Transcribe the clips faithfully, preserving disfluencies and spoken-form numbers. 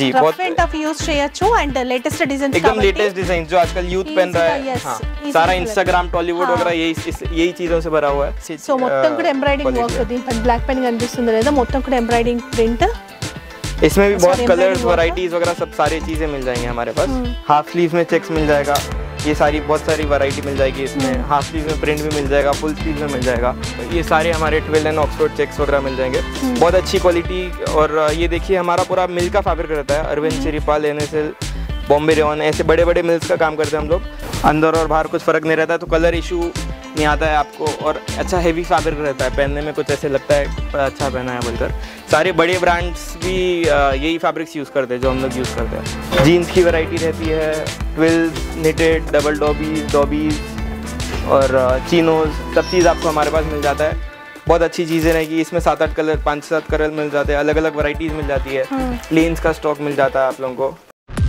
Ji, rough and tough use చేయొచ్చు and latest designs एकदम latest design जो आजकल यूथ पहन रहा है। हाँ, सारा इंस्टाग्राम टॉलीवुड वगैरह यही यही चीजों से भरा हुआ है। సో మొత్తం కూడా ఎంబ్రాయిడింగ్ వర్క్ దీని బ్లాక్ పెన్ కనిపిస్తుంది లేదా మొత్తం కూడా ఎంబ్రాయిడింగ్ ప్రింట్। इसमें भी बहुत कलर्स वैरायटीज वगैरह सब सारी चीजें मिल जाएंगी हमारे पास। हाफ स्लीव में चेक्स मिल जाएगा, ये सारी बहुत सारी वैरायटी मिल जाएगी इसमें। हाफ स्लीव में प्रिंट भी मिल जाएगा, फुल स्लीव में मिल जाएगा। ये सारे हमारे ट्वेल्व एंड ऑक्सफोर्ड चेक्स वगैरह मिल जाएंगे, बहुत अच्छी क्वालिटी। और ये देखिए हमारा पूरा मिल का फैब्रिक रहता है, अरविंद, शिरीपाल, एनएसएल, बॉम्बे रेयन, ऐसे बड़े बड़े मिल्स का काम करते हैं हम लोग। अंदर और बाहर कुछ फ़र्क नहीं रहता है, तो कलर इशू नहीं आता है आपको। और अच्छा हेवी फैब्रिक रहता है, पहनने में कुछ ऐसे लगता है अच्छा पहना है बोलकर। सारे बड़े ब्रांड्स भी यही फैब्रिक्स यूज़ करते हैं जो हम लोग यूज़ करते हैं। जीन्स की वैरायटी रहती है, twills, knitted, double dobbies, dobbies और चीनोज, सब चीज़ आपको हमारे पास मिल जाता है। बहुत अच्छी चीज़ें रहेगी इसमें। सात आठ कलर, पाँच सात कलर मिल जाते हैं, अलग अलग वैरायटीज़ मिल जाती है। प्लेन्स का स्टॉक मिल जाता है आप लोगों को।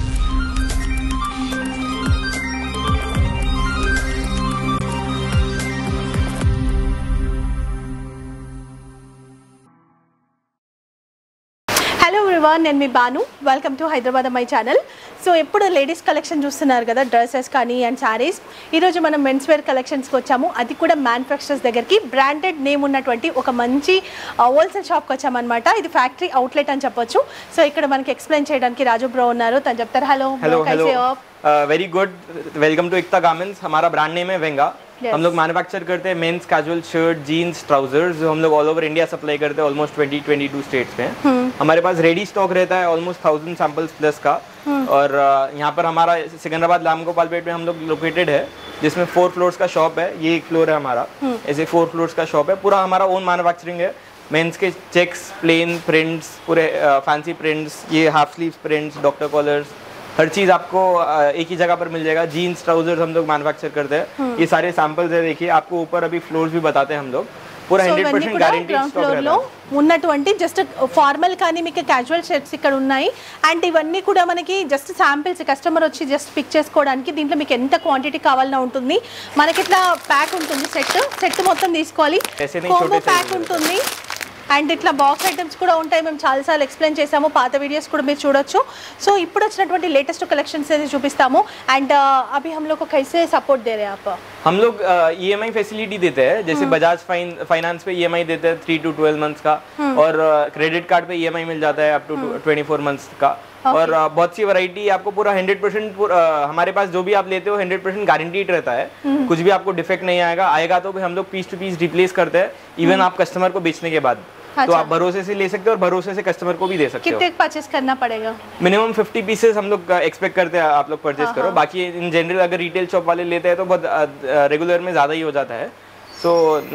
నేను మీ Banu, welcome to Hyderabad my channel. So ఎప్పుడు లేడీస్ కలెక్షన్ చూస్తున్నారు కదా, డ్రెస్సెస్ కానీ అండ్ శారీస్। ఈరోజు మనం మెన్స్ వేర్ కలెక్షన్స్కి వచ్చాము, అది కూడా మ్యానుఫ్యాక్చరర్స్ దగ్గరికి, బ్రాండెడ్ నేమ్ ఉన్నటువంటి ఒక మంచి హోల్సేల్ షాప్కి వచ్చామన్నమాట। ఇది ఫ్యాక్టరీ అవుట్లెట్ అని చెప్పొచ్చు। సో ఇక్కడ మనకి ఎక్స్ప్లెయిన్ చేయడానికి రాజు బ్రో ఉన్నారు, తను చెప్తారు। Hello hello hello very good, welcome to Ekta garments. हमारा ब्रांड नेम है वेंगा। yes. हम लोग मैन्युफैक्चर करते हैं men's casual shirt, jeans, trousers, जो हम लोग ऑल ओवर इंडिया सप्लाई करते हैं, almost twenty twenty two states में। hmm. हमारे पास रेडी स्टॉक रहता है ऑलमोस्ट थाउजेंड सैंपल्स प्लस का। hmm. और यहाँ पर हमारा सिकंदराबाद लामगोपालपेट में हम लोग लोकेटेड है, जिसमें फोर फ्लोर्स का शॉप है। ये एक फ्लोर है हमारा, hmm. ऐसे फोर फ्लोर्स का शॉप है। पूरा हमारा ओन मैन्युफैक्चरिंग है। मेंस के चेक्स, प्लेन प्रिंट्स, पूरे फैंसी प्रिंट्स, ये half sleeve prints, doctor collars, हर चीज़ आपको एक ही जगह पर मिल जाएगा। जीन्स, ट्राउजर्स हम लोग मैन्युफैक्चर करते हैं। ये सारे सैंपल्स है, देखिए आपको ऊपर अभी फ्लोर्स भी बताते हैं हम लोग। पूरा हंड्रेड परसेंट गारंटी स्टॉक रहता है। ఉన్నటువంటి జస్ట్ ఫార్మల్ కానీ మీకు క్యాజువల్ షర్ట్స్ ఇక్కడ ఉన్నాయి। అండ్ ఇవన్నీ కూడా మనకి జస్ట్ శాంపిల్స్, కస్టమర్ వచ్చి జస్ట్ పిక్ చేసుకోవడానికి। దీంట్లో మీకు ఎంత క్వాంటిటీ కావాలన్నా ఉంటుంది। మనకి ఇట్లా ప్యాక్ ఉంటుంది, సెట్ సెట్ మొత్తం తీసుకోవాలి, కాంబో ప్యాక్ ఉంటుంది। అండ్ ఇట్లా బాక్స్ ఐటమ్స్ కూడా ఉంటాయి, మేము చాలాసార్లు ఎక్స్ప్లెయిన్ చేసాము, పాత వీడియోస్ కూడా మీరు చూడొచ్చు। సో ఇప్పుడు వచ్చినటువంటి లేటెస్ట్ కలెక్షన్స్ అయితే చూపిస్తాము। అండ్ అभी हम लोग को कैसे सपोर्ट दे रहे हैं आप? हम लोग ईएमआई फैसिलिटी देते हैं, जैसे बजाज फाइनेंस पे ईएमआई देते हैं थ्री टू ट्वेल्व मंथ्स का, और क्रेडिट कार्ड पे ईएमआई मिल जाता है up to twenty four months का। okay. और बहुत सी वैरायटी आपको पूरा हंड्रेड परसेंट हमारे पास जो भी आप लेते हो हंड्रेड परसेंट गारंटीड रहता है। कुछ भी आपको डिफेक्ट नहीं आएगा, आएगा तो भी हम लोग पीस टू पीस रिप्लेस करते हैं, इवन आप कस्टमर को बेचने के बाद। अच्छा। तो आप भरोसे से ले सकते हो और भरोसे से कस्टमर को भी दे सकते हो। कितने परचेस करना पड़ेगा? मिनिमम फिफ्टी पीसेस हम लोग एक्सपेक्ट करते हैं आप लोग परचेस करो। बाकी इन जनरल अगर रिटेल शॉप वाले लेते हैं तो बहुत रेगुलर में ज़्यादा ही हो जाता है, तो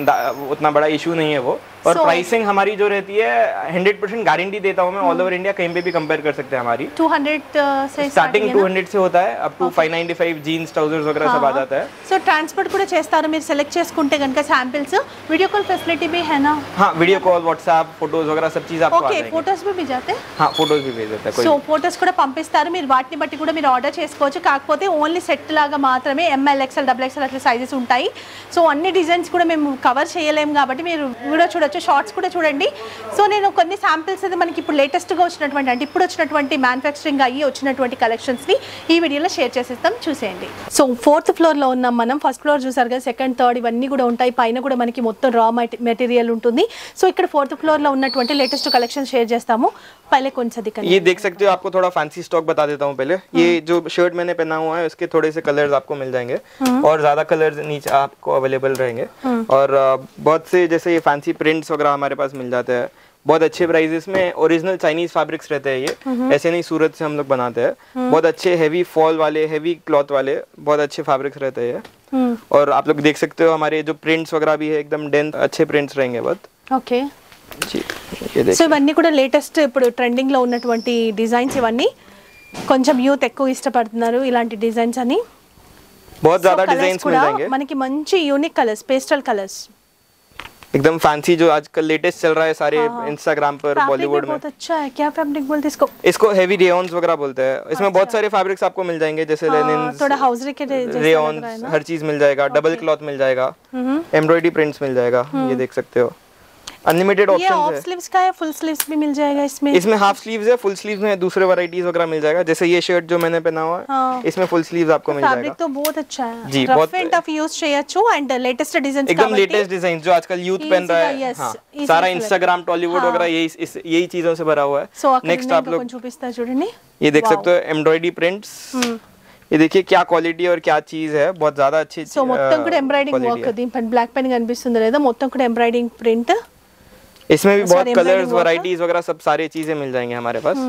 उतना बड़ा इशू नहीं है वो। और so, प्राइसिंग हमारी जो रहती है हंड्रेड परसेंट गारंटी देता हूँ मैं, ऑल ओवर इंडिया कहीं पे भी कंपेयर कर सकते हैं। हमारी टू हंड्रेड से स्टार्टिंग टू हंड्रेड से होता है, up to five ninety five jeans, trousers वगैरह सब आ जाता है। సో ట్రాన్స్పోర్ట్ కూడా చేస్తారు మీరు సెలెక్ట్ చేసుకుంటే గనుక శాంపిల్స్। వీడియో కాల్ फैसिलिटी भी है ना? हाँ, वीडियो कॉल, व्हाट्सएप, फोटोज वगैरह सब चीज आपको आ जाएगी। ओके, फोटोस भी भेज जाते हैं? हाँ, फोटोज भी भेज देते हैं। సో ఫోటోస్ కూడా పంపిస్తారు, మీరు వాటిని బట్టి కూడా మీరు ఆర్డర్ చేసుకోవచ్చు। కాకపోతే ఓన్లీ సెట్ లాగా మాత్రమే ఎంఎల్, ఎక్స్ఎల్, డబుల్ ఎక్స్ఎల్ అట్లా సైజెస్ ఉంటాయి। సో అన్ని డిజైన్స్ కూడా మేము కవర్ చేయలేము కాబట్టి మీరు వీడియో చూడొచ్చు, షార్ట్స్ కూడా చూడండి। సో నేను కొన్ని శాంపిల్స్ అయితే మనకి ఇప్పుడు లేటెస్ట్గా వచ్చినటువంటి, అంటే ఇప్పుడు వచ్చినటువంటి మ్యానుఫ్యాక్చరింగ్ అయ్యి వచ్చినటువంటి కలెక్షన్స్ని ఈ వీడియోలో షేర్ చేసేస్తాం, చూసేయండి। సో ఫోర్త్ ఫ్లోర్లో ఉన్నాం మనం। ఫస్ట్ ఫ్లోర్ చూసారు కదా, సెకండ్, థర్డ్ ఇవన్నీ కూడా ఉంటాయి, పైన కూడా మనకి మొత్తం రా మెటీరియల్ ఉంటుంది। సో ఇక్కడ ఫోర్త్ ఫ్లోర్లో ఉన్నటువంటి లేటెస్ట్ కలెక్షన్ షేర్ చేస్తాము। पहले कौन सा दिखाना? ये देख सकते हो, आपको थोड़ा फैंसी स्टॉक बता देता हूँ पहले। ये जो शर्ट मैंने पहना हुआ है उसके थोड़े से कलर्स आपको मिल जाएंगे, और ज्यादा कलर्स नीचे आपको अवेलेबल रहेंगे। और बहुत से जैसे ये फैंसी प्रिंट्स वगैरह हमारे पास मिल जाते हैं, बहुत अच्छे प्राइसेस में। ओरिजिनल चाइनीज फैब्रिक्स रहते हैं ये, ऐसे नहीं सूरत से हम लोग बनाते हैं। बहुत अच्छे हेवी फॉल वाले, हेवी क्लॉथ वाले बहुत अच्छे फैब्रिक्स रहते हैं। और आप लोग देख सकते हो हमारे जो प्रिंट्स वगैरह भी है एकदम डेंस अच्छे प्रिंट्स रहेंगे बहुत। ओके जी, సో ఇవన్నీ కూడా లేటెస్ట్ ఇప్పుడు ట్రెండింగ్ లో ఉన్నటువంటి డిజైన్స్। ఇవన్నీ కొంచెం యూత్ ఎక్కువ ఇష్టపడుతున్నారు ఇలాంటి డిజైన్స్ అని। बहुत ज्यादा डिजाइन्स मिल जाएंगे మనకి మంచి యూనిక్ కలర్స్, పేస్టల్ కలర్స్, एकदम फैंसी जो आजकल लेटेस्ट चल रहा है सारे इंस्टाग्राम पर, बॉलीवुड में। बहुत अच्छा है। क्या फैब्रिक बोलते इसको? इसको हेवी रेयॉन्स वगैरह बोलते हैं। इसमें बहुत सारे फैब्रिक्स आपको मिल जाएंगे, जैसे लेनिन, थोड़ा हाउसरी के जैसा रेयॉन्स, हर चीज मिल जाएगा। डबल क्लॉथ मिल जाएगा, एम्ब्रॉयडरी प्रिंट्स मिल जाएगा, ये देख सकते हो। अनलिमिटेड ये ऑप्शन ऑफ है। स्लीव्स का है, फुल स्लीव्स भी मिल जाएगा इसमें। इसमें हाफ स्लीव्स है, फुल स्लीव्स में दूसरे वैरायटीज वगैरह मिल जाएगा। जैसे ये शर्ट जो मैंने पहना हुआ है, हाँ। इसमें फुल स्लीव्स आपको मिल फैब्रिक जाएगा। तो बहुत अच्छा है जी, रफ बहुत एंड टफ यूज చేయొచ్చు అండ్ लेटेस्ट डिजाइन एकदम लेटेस्ट डिजाइन जो आजकल यूथ पहन रहा है। yes, हाँ, easy सारा to इंस्टाग्राम टॉलीवुड हाँ। वगैरह यही इस- यही चीजों से भरा हुआ है। సో అక్కడ नेक्स्ट आप लोग చూపిస్తా చూడండి। ये देख सकते हो एम्ब्रॉयडरी प्रिंट्स। ये देखिए क्या क्वालिटी और क्या चीज है, बहुत ज्यादा अच्छी। సో మొత్తం కూడా ఎంబ్రాయిడింగ్ వర్క్, దీనిపైన బ్లాక్ పెన్ కనిపిస్తుంది లేదా, మొత్తం కూడా ఎంబ్రాయిడింగ్ ప్రింట్। इसमें भी बहुत Sorry, colours embroidery work varieties वगैरह सब सारी चीजें मिल जाएंगे हमारे पास।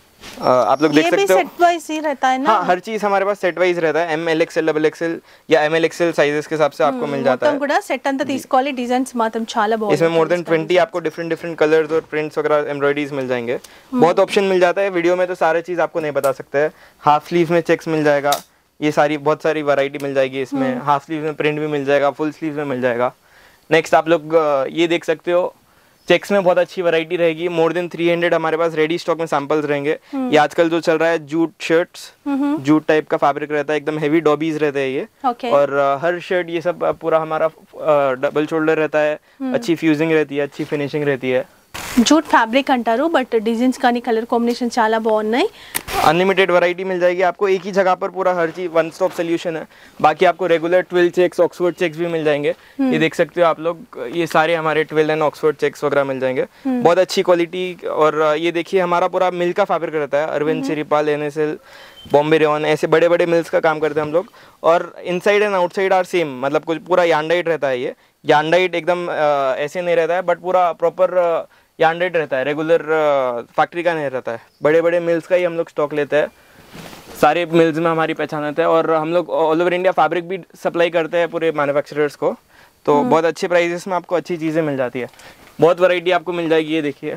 आ, आप लोग ये देख भी सकते हो। सेट वाइज ही रहता है ना? हाँ, हर चीज हमारे पास सेट वाइज रहता है। M L XL double XL या एम एल एक्सएल साइजेस के हिसाब से आपको मिल जाता మొత్తం है। కూడా సెట్ అంతా తీసుకోవాలి। డిజైన్స్ మాత్రం చాలా బాగుంది। इसमें मोर देन ट्वेंटी आपको डिफरेंट डिफरेंट कलर्स और प्रिंट्स वगैरह एम्ब्रॉयडरीज मिल जाएंगे। बहुत ऑप्शन मिल जाता है। वीडियो में तो सारे चीज आपको नहीं बता सकते हैं। हाफ स्लीव में चेक्स मिल जाएगा, ये सारी बहुत सारी वैरायटी मिल जाएगी इसमें। हाफ स्लीव में प्रिंट भी मिल जाएगा, फुल स्लीव में मिल जाएगा। नेक्स्ट आप लोग ये देख सकते हो, चेक्स में बहुत अच्छी वैरायटी रहेगी। मोर देन थ्री हंड्रेड हमारे पास रेडी स्टॉक में सैंपल्स रहेंगे। ये आजकल जो चल रहा है जूट शर्ट्स, जूट टाइप का फैब्रिक रहता है, एकदम हेवी डॉबीज रहते हैं ये। Okay. और uh, हर शर्ट ये सब uh, पूरा हमारा डबल शोल्डर रहता है, अच्छी फ्यूजिंग रहती है, अच्छी फिनिशिंग रहती है। జూట్ ఫ్యాబ్రిక్ అంటారు, బట్ డిజైన్స్ కానీ కలర్ కాంబినేషన్ చాలా బాగున్నాయి। अनलिमिटेड वैरायटी मिल जाएगी आपको एक ही जगह पर। पूरा हर चीज वन स्टॉप सोल्यूशन है। बाकी आपको regular twill checks, Oxford checks भी मिल जाएंगे। ये देख सकते हो आप लोग, ये सारे हमारे ट्विल एंड ऑक्सफोर्ड चेक्स वगैरह मिल जाएंगे। बहुत अच्छी क्वालिटी। और ये देखिए हमारा पूरा मिल का फैब्रिक रहता है। अरविंद, सिरिपाल, एनएसएल, बॉम्बे रेयन, ऐसे बड़े बड़े मिल्स का काम करते हैं हम लोग। और inside and outside are same, मतलब कुछ पूरा यांडाइट रहता है। ये यांडाइट एकदम ऐसे नहीं रहता है, बट पूरा प्रॉपर यांडेड रहता है, रेगुलर फैक्ट्री का नहीं रहता है। बड़े बड़े मिल्स का ही हम लोग स्टॉक लेते हैं। सारे मिल्स में हमारी पहचान होता है। और हम लोग ऑल ओवर इंडिया फैब्रिक भी सप्लाई करते हैं पूरे मैन्युफैक्चरर्स को। तो बहुत अच्छे प्राइजेस में आपको अच्छी चीज़ें मिल जाती है। बहुत वैरायटी आपको मिल जाएगी। ये देखिए,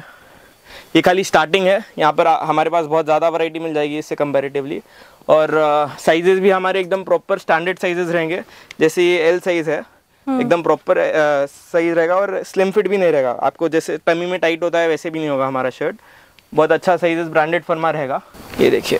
ये खाली स्टार्टिंग है। यहाँ पर हमारे पास बहुत ज़्यादा वैरायटी मिल जाएगी इससे कंपैरेटिवली। और साइजेस भी हमारे एकदम प्रॉपर स्टैंडर्ड साइजेस रहेंगे। जैसे ये एल साइज़ है, एकदम प्रॉपर साइज रहेगा और स्लिम फिट भी नहीं रहेगा। आपको जैसे टमी में टाइट होता है वैसे भी नहीं होगा हमारा शर्ट। बहुत अच्छा साइजेस, ब्रांडेड फर्मा रहेगा। ये देखिए,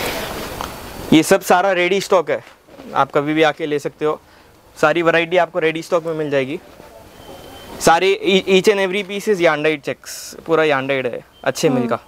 ये सब सारा रेडी स्टॉक है, आप कभी भी आके ले सकते हो। सारी वैरायटी आपको रेडी स्टॉक में मिल जाएगी। सारे each and every piece is yarn dyed checks, पूरा यांडाइड है, अच्छे मिल का।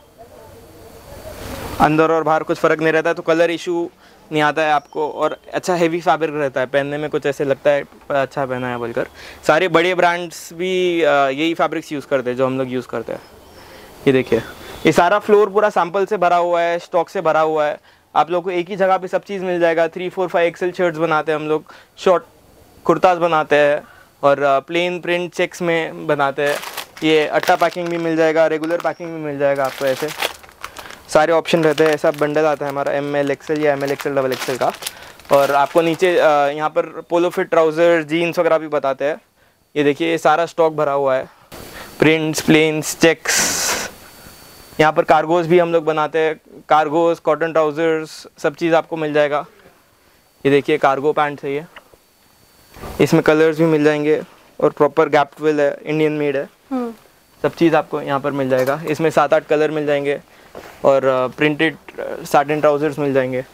अंदर और बाहर कुछ फर्क नहीं रहता है, तो कलर इशू नहीं आता है आपको। और अच्छा हेवी फैब्रिक रहता है, पहनने में कुछ ऐसे लगता है अच्छा पहना है बोलकर। सारे बड़े ब्रांड्स भी यही फैब्रिक्स यूज़ करते हैं जो हम लोग यूज़ करते हैं। ये देखिए, ये सारा फ्लोर पूरा सैंपल से भरा हुआ है, स्टॉक से भरा हुआ है। आप लोग को एक ही जगह पे सब चीज़ मिल जाएगा। Three four five XL shirts बनाते हैं हम लोग, शॉर्ट कुर्ताज बनाते हैं, और प्लेन प्रिंट चेक्स में बनाते हैं। ये अट्टा पैकिंग भी मिल जाएगा, रेगुलर पैकिंग भी मिल जाएगा आपको। ऐसे सारे ऑप्शन रहते हैं। ऐसा बंडल आता है हमारा एम एल एक्सएल या M L XL double XL का। और आपको नीचे यहाँ पर पोलो फिट ट्राउज़र, जीन्स वगैरह भी बताते हैं। ये देखिए, ये सारा स्टॉक भरा हुआ है, प्रिंट्स, प्लेन्स, चेक्स। यहाँ पर कार्गोज भी हम लोग बनाते हैं, कार्गोज, कॉटन ट्राउज़र्स, सब चीज़ आपको मिल जाएगा। ये देखिए, कार्गो पैंट्स है ये, इसमें कलर्स भी मिल जाएंगे। और प्रॉपर गैप ट्विल है, इंडियन मेड है। सब चीज़ आपको यहाँ पर मिल जाएगा। इसमें सात आठ कलर मिल जाएंगे। और प्रिंटेड साटिन ट्राउजर्स मिल जाएंगे।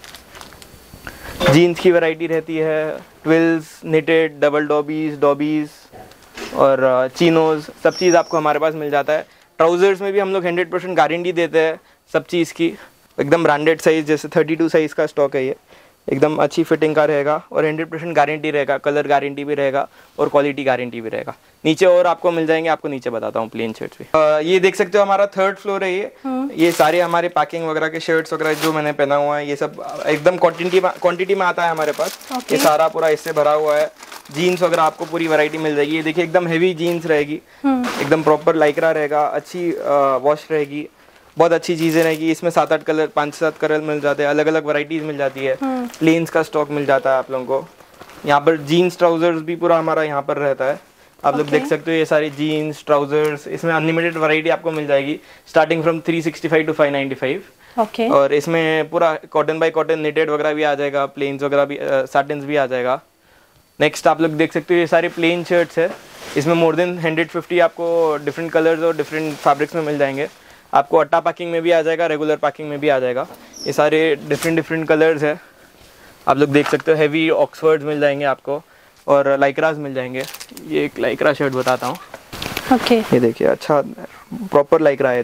जीन्स की वैरायटी रहती है, twills, knitted, double dobbies, dobbies और चीनोज, सब चीज़ आपको हमारे पास मिल जाता है। ट्राउजर्स में भी हम लोग हंड्रेड परसेंट गारंटी देते हैं सब चीज़ की। एकदम ब्रांडेड साइज़, जैसे थर्टी टू साइज़ का स्टॉक है ये, एकदम अच्छी फिटिंग का रहेगा। और हंड्रेड परसेंट गारंटी रहेगा, कलर गारंटी भी रहेगा और क्वालिटी गारंटी भी रहेगा। नीचे और आपको मिल जाएंगे, आपको नीचे बताता हूँ प्लेन शर्ट्स भी। आ, ये देख सकते हो, हमारा थर्ड फ्लोर है ये। ये सारे हमारे पैकिंग वगैरह के शर्ट्स वगैरह जो मैंने पहना हुआ है, ये सब एकदम क्वांटिटी क्वांटिटी में आता है हमारे पास। okay. ये सारा पूरा इससे भरा हुआ है। जीन्स वगैरह आपको पूरी वैरायटी मिल जाएगी। ये देखिए, एकदम हेवी जीन्स रहेगी, एकदम प्रॉपर लाइक्रा रहेगा, अच्छी वॉश रहेगी, बहुत अच्छी चीज़ें रहेगी। इसमें सात आठ कलर, पाँच सात कलर मिल जाते हैं, अलग अलग वैरायटीज मिल जाती है। प्लेन्स का स्टॉक मिल जाता है आप लोगों को। यहाँ पर जीन्स ट्राउजर्स भी पूरा हमारा यहाँ पर रहता है। आप लोग देख सकते हो, ये सारी जीन्स ट्राउजर्स, इसमें अनलिमिटेड वैरायटी आपको मिल जाएगी, starting from three sixty five to five ninety five. Okay. और इसमें पूरा कॉटन बाय कॉटन, निटेड वगैरह भी आ जाएगा, प्लेन्स वगैरह भी, साटिन्स भी आ जाएगा। नेक्स्ट आप लोग देख सकते हो, ये सारे प्लेन शर्ट्स है। इसमें मोर देन हंड्रेड फिफ्टी आपको डिफरेंट कलर्स और डिफरेंट फैब्रिक्स में मिल जाएंगे। आपको अट्टा पैकिंग में भी आ जाएगा, रेगुलर पैकिंग में भी आ जाएगा। ये सारे डिफरेंट डिफरेंट कलर्स है, आप लोग देख सकते हो। हैवी ऑक्सफर्ड्स मिल जाएंगे आपको और लाइक्रास मिल जाएंगे। ये एक लाइक्रा शर्ट बताता हूँ, ओके ये देखिए अच्छा प्रॉपर लाइक रहा है।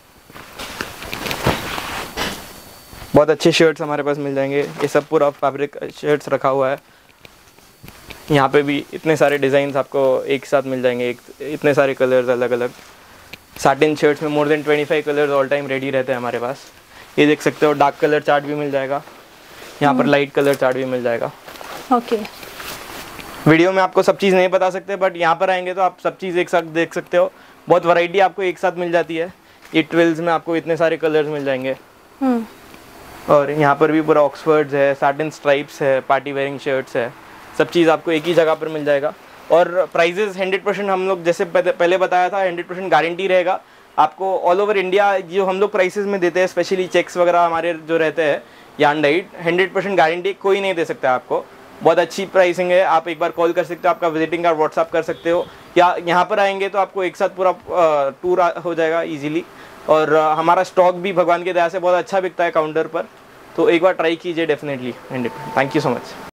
बहुत अच्छे शर्ट्स हमारे पास मिल जाएंगे। ये सब पूरा फैब्रिक शर्ट्स रखा हुआ है। यहाँ पे भी इतने सारे डिज़ाइंस आपको एक साथ मिल जाएंगे, एक इतने सारे कलर्स अलग अलग। साटिन शर्ट्स में मोर देन पच्चीस कलर्स ऑल टाइम रेडी रहते हैं हमारे पास। ये देख सकते हो डार्क कलर चार्ट भी मिल जाएगा, यहाँ पर लाइट कलर चार्ट भी मिल जाएगा। ओके वीडियो में आपको सब चीज़ नहीं बता सकते, बट यहाँ पर आएंगे तो आप सब चीज़ एक साथ देख सकते हो। बहुत वैरायटी आपको एक साथ मिल जाती है। ये ट्वेल्व्स में आपको इतने सारे कलर्स मिल जाएंगे। और यहाँ पर भी पूरा ऑक्सफर्ड्स है, साटिन स्ट्राइप्स है, पार्टी वेयरिंग शर्ट्स है, सब चीज़ आपको एक ही जगह पर मिल जाएगा। और प्राइजेस हंड्रेड परसेंट हम लोग जैसे पहले बताया था हंड्रेड परसेंट गारंटी रहेगा आपको। ऑल ओवर इंडिया जो हम लोग प्राइसेस में देते हैं, स्पेशली चेक्स वगैरह हमारे जो रहते हैं yarn dyed, hundred percent guarantee कोई नहीं दे सकता आपको। बहुत अच्छी प्राइसिंग है। आप एक बार कॉल कर सकते हो, आपका विजिटिंग कार्ड व्हाट्सअप कर सकते हो, या यहाँ पर आएंगे तो आपको एक साथ पूरा टूर हो जाएगा इजीली। और हमारा स्टॉक भी भगवान की दया से बहुत अच्छा बिकता है काउंटर पर, तो एक बार ट्राई कीजिए definitely. Hundred thank you so much.